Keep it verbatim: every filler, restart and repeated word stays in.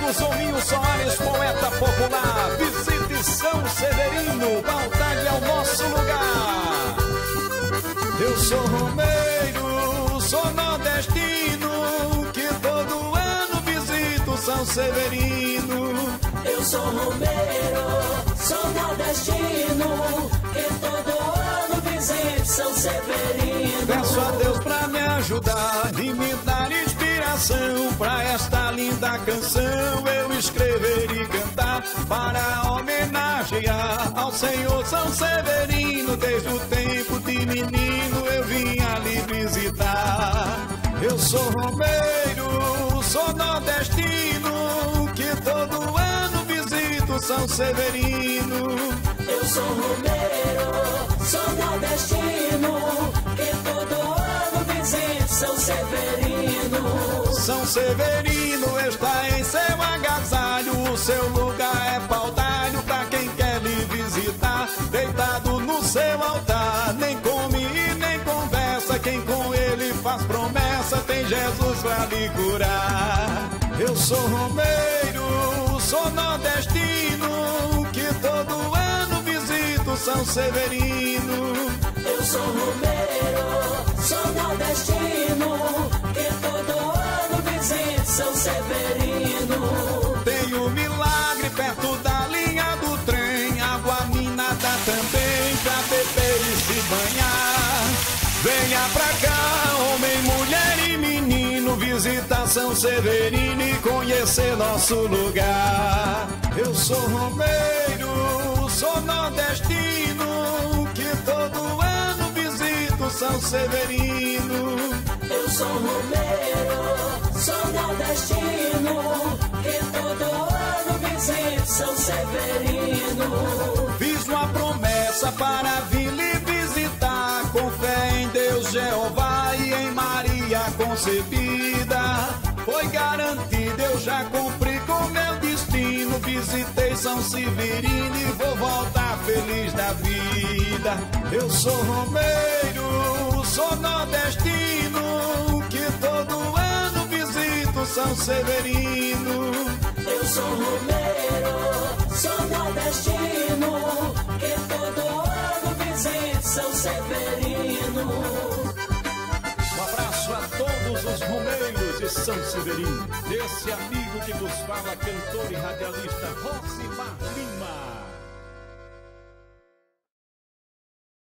amigo Zominho Soares, poeta popular. Visite São Severino, vontade ao nosso lugar. Eu sou romeiro, sou nordestino, que todo ano visito São Severino. Eu sou romeiro, sou nordestino, que todo ano visito São Severino. Peço a Deus pra me ajudar e me dar inspiração pra esta linda canção eu escrever e cantar, para homenagear ao Senhor São Severino. Desde o tempo de menino eu vim ali visitar. Eu sou romeiro, sou nordestino, que todo ano visito São Severino. Eu sou romeiro, sou nordestino, que todo ano visito São Severino. São Severino está em seu agasalho, o seu lugar é paudalho pra quem quer lhe visitar. Deitado no seu altar, nem come e nem conversa, quem com ele faz promessa tem Jesus pra lhe curar. Eu sou romeiro, sou nordestino, que todo ano visito São Severino. Eu sou romeiro, sou nordestino, que todo ano visito São Severino. Tem um milagre perto da linha do trem, água minada também pra beber e se banhar. Venha pra cá, homem, mulher e menino, visitar São Severino e conhecer nosso lugar. Eu sou romeiro, sou nordestino, que todo ano visito São Severino. Eu sou romeiro, sou nordestino, que todo ano visito São Severino. Fiz uma promessa para vir lhe visitar, com fé em Deus Jeová e em Maria concebida. Foi garantido, eu já cumpri com meu destino. Visitei São Severino e vou voltar feliz da vida. Eu sou romeiro, sou nordestino, que todo ano visito São Severino. Eu sou romeiro, sou nordestino, que todo ano visito São Severino. Um abraço a todos os romeiros de São Severino. Desse amigo que vos fala, cantor e radialista Rosimar Lima.